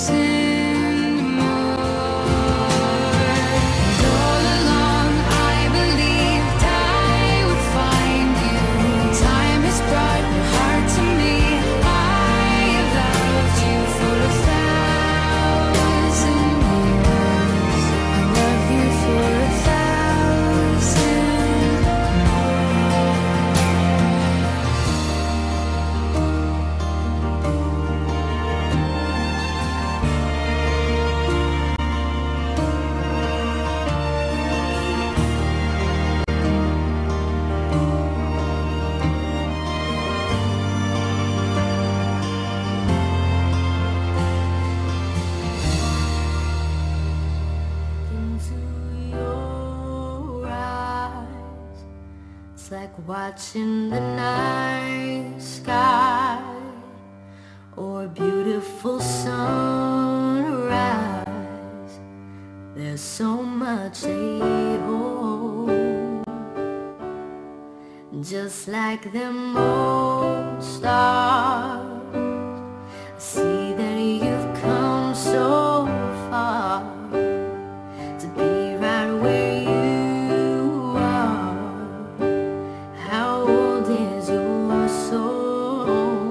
Like watching the night sky or a beautiful sunrise. There's so much they hold, just like them old stars. I see that you've come so far to be right where you are. How old is your soul?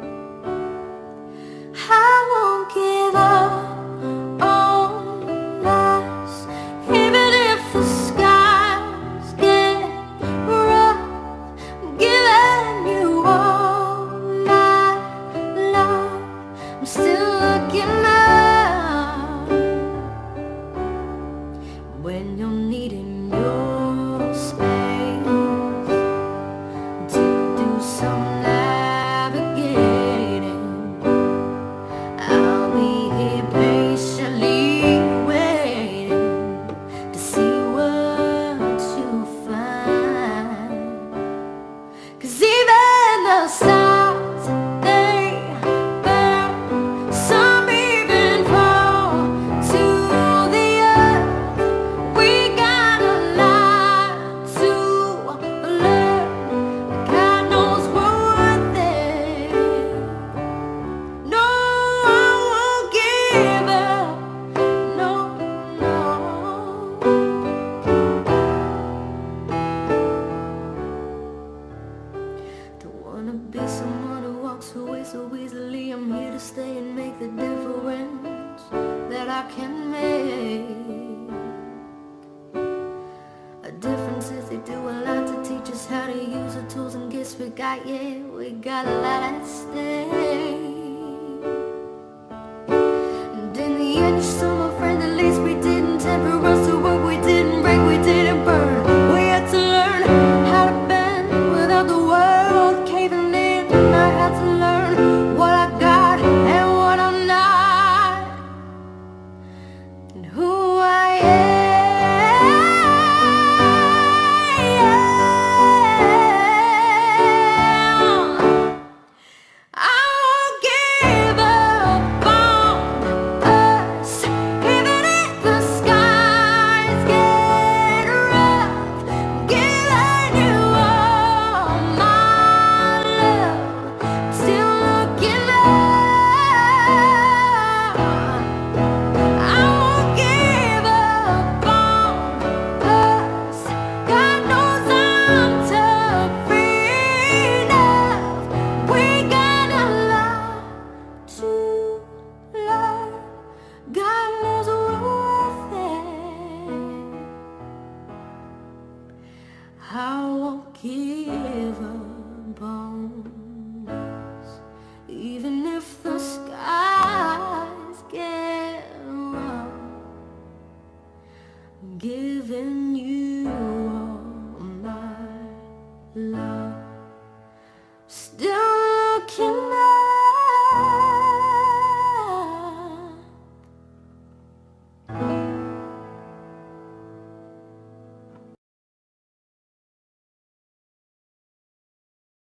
I won't give up on us, even if the skies get rough. I'm giving you all my love. I'm still looking up when you're needing your space. Some navigating, I'll be here patiently waiting to see what you find. 'Cause even the stars, they burn. Some even fall to the earth. We got a lot to learn. God knows we're worth it. No, I won't give up. No, no. Don't wanna be someone who walks away so easily. I'm here to stay and make the difference that I can make. A difference is they do a lot to teach us how to use the tools and gifts we got. Yeah, we got a lot at stake. And in the end, you're still my friend. At least we didn't temper us to what we didn't break, we didn't burn. We had to learn how to bend without the world caving in. I had to learn what I got and what I'm not, and who I am. I won't give up on us, even if the skies get rough. Giving you all my love, still looking up. I won't give up on us. God knows I'm tough enough. We got a lot to learn. God knows we're worth it. I won't give up on us, even if the skies get rough. I'm giving you